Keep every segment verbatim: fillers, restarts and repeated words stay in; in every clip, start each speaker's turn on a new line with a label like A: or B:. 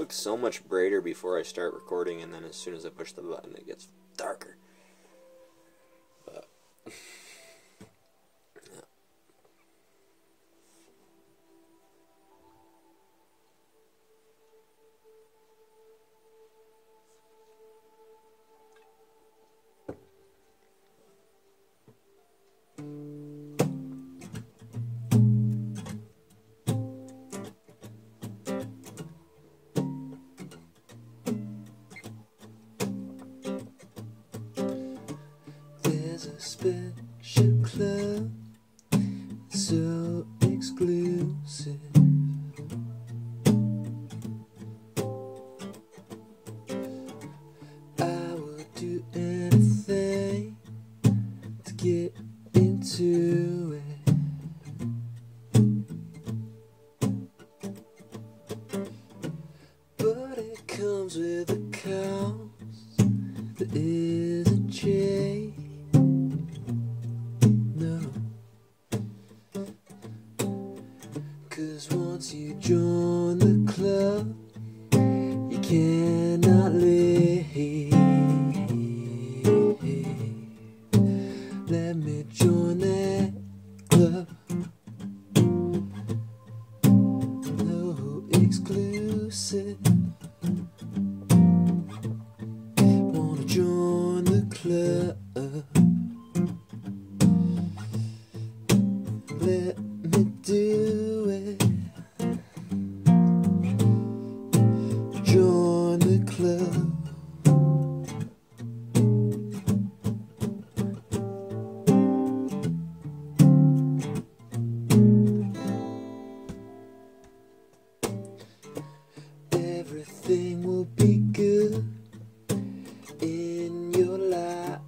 A: looks so much brighter before I start recording, and then as soon as I push the button, it gets darker. But yeah.
B: There's a special club, so exclusive. I would do anything to get into it. But it comes with a cost that isn't cheap. No, 'cause once you join the club, you cannot leave. Let me join that club. No exclusive. Wanna join the club. Let me do it. Join the club. Everything will be good in your life.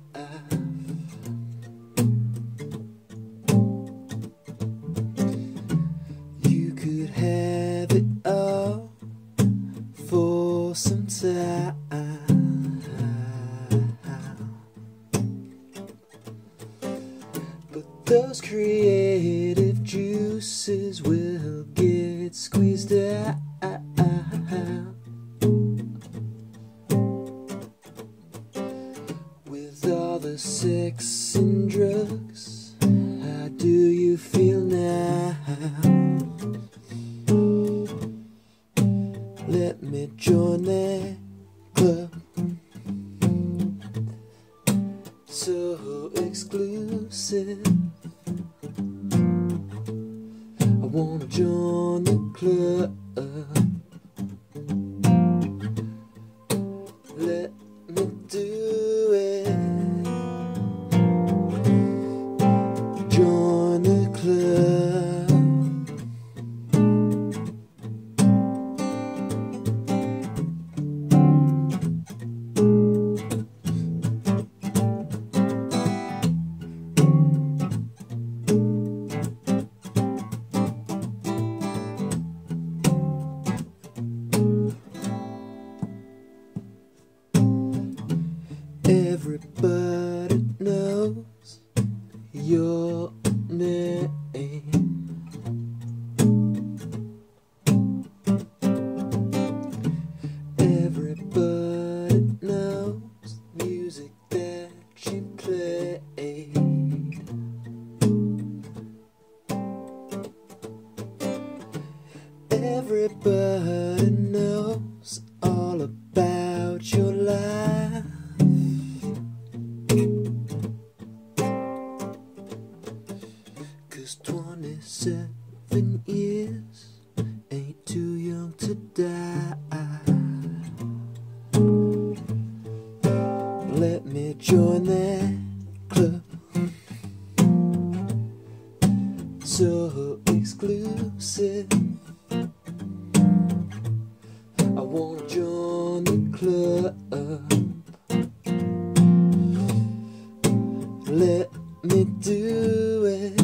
B: You could have it all for some time, but those creative juices will get squeezed out. With all the sex and drugs, how do you feel now? Let me join that club. So exclusive. I wanna join the club. Let me do it. Join the club. Everybody knows your name. Everybody knows the music that you play. Everybody knows all about your life. 'Cause twenty-seven years ain't too young to die. Let me join that club. So exclusive. I wanna join the club. Let me do it.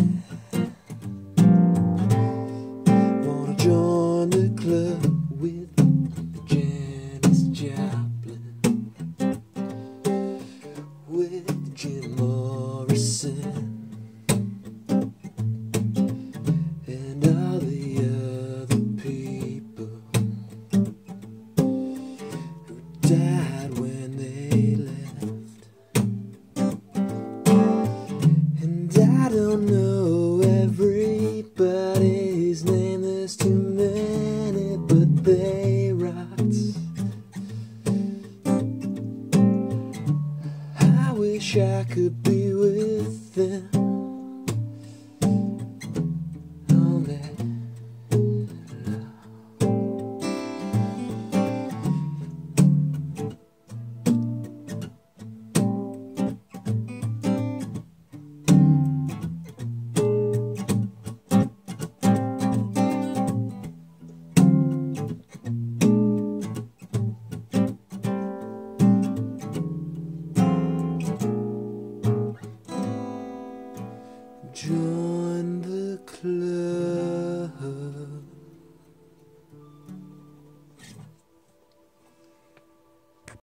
B: Wanna join the club with Janis Joplin, with Jim Morrison, and all the other people. died when they left. And I don't know everybody's name, there's too many, but they rot. I wish I could be with them.